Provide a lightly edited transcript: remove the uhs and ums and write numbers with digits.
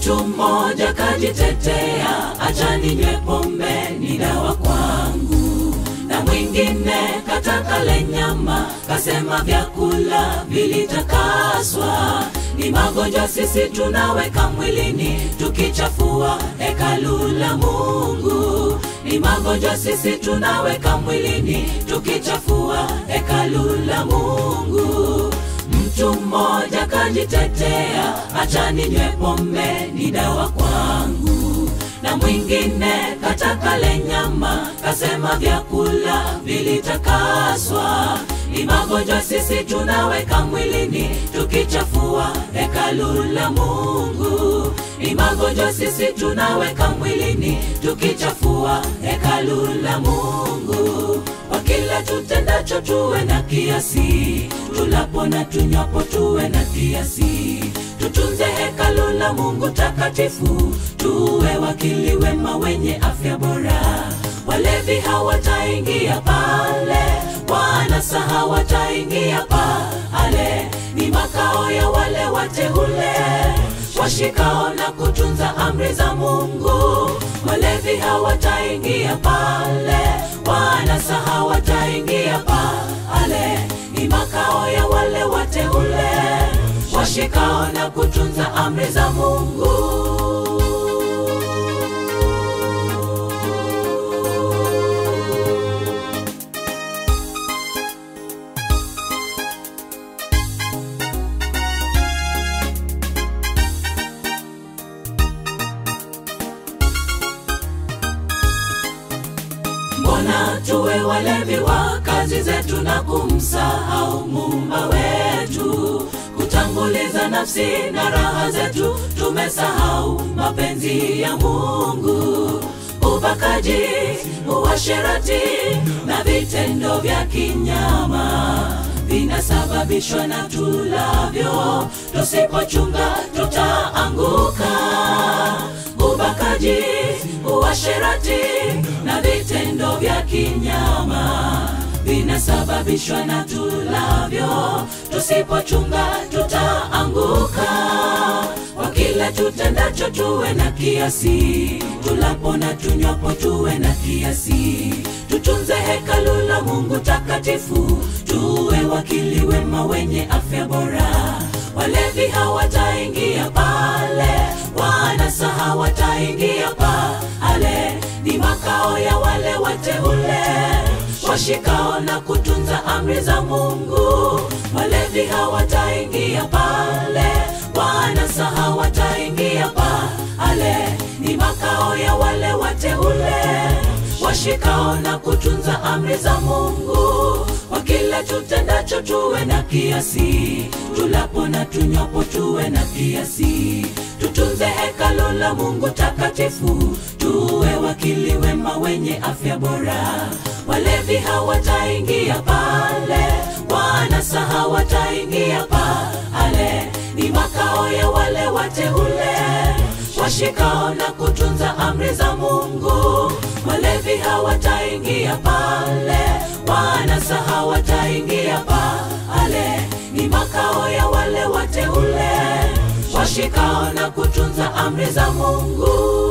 Mtu mmoja kajitetea, acha ninywe pombe ni dawa kwangu. Na mwingine kataka le nyama, kasema vyakula vilitakaswa. Ni magonjwa sisi tunaweka mwilini, tukichafua hekalu la Mungu. Ni magonjwa sisi tunaweka mwilini, tukichafua hekalu la Mungu. Mtu mmoja kajitetea, acha ninywe pombe ni dawa kwangu. Na mwingine kataka le nyama, kasema vyakula vilitakaswa. Ni magonjwa sisi tunaweka mwilini, tukichafua hekalu la Mungu. Ni magonjwa sisi tunaweka mwilini, tukichafua hekalu la Mungu. Kwa kila tutendacho tuwe na kiasi, tulapo na tunywapo tuwe na kiasi. Tutunze hekalu la Mungu takatifu, tuwe wakili wema wenye afya bora. Walevi hawataingia pale, wanasa hawataingia pale. Ni makao ya wale wateule, washikao na kutunza amri za Mungu. Walevi hawataingia pale, wanasa hawataingia pale. Ni makao ya wale wateule, washikao na kutunza amri za Mungu. Mbona tuwe walevi wa kazi zetu na kumsahau Muumba wetu? Kutanguliza nafsi na raha zetu, tumesahau mapenzi ya Mungu. Ubakaji, uasherati na vitendo vya kinyama vinasababishwa na tulavyo. Tusipochunga tutaanguka. Ubakaji, uasherati na vitendo vya kinyama vinasababishwa na tulavyo. Tusipochunga tutaanguka. Kwa kila tutendacho tuwe na kiasi, tulapo na tunywapo tuwe na kiasi. Tutunze hekalu la Mungu takatifu, tuwe wakili wema wenye afya bora. Walevi hawataingia pale, wanasa hawataingia pale. Ni makao ya wale wateule, washikao na kutunza amri za Mungu. Walevi hawataingia pale, wanasa hawataingia pale. Ni makao ya wale wateule, washikao na kutunza amri za Mungu. Kwa kila tutendacho tuwe na kiasi, tulapo na tunywapo tuwe na kiasi. Tutunze hekalu la Mungu takatifu, tuwe wakili wema wenye afya bora. Walevi hawataingia pale, wanasa hawataingia pale. Ni makao ya wale wateule, washikao na kutunza amri za Mungu. Walevi hawataingia pale, wanasa hawataingia pale. Ni makao ya wale wateule, washikao na kutunza amri za Mungu.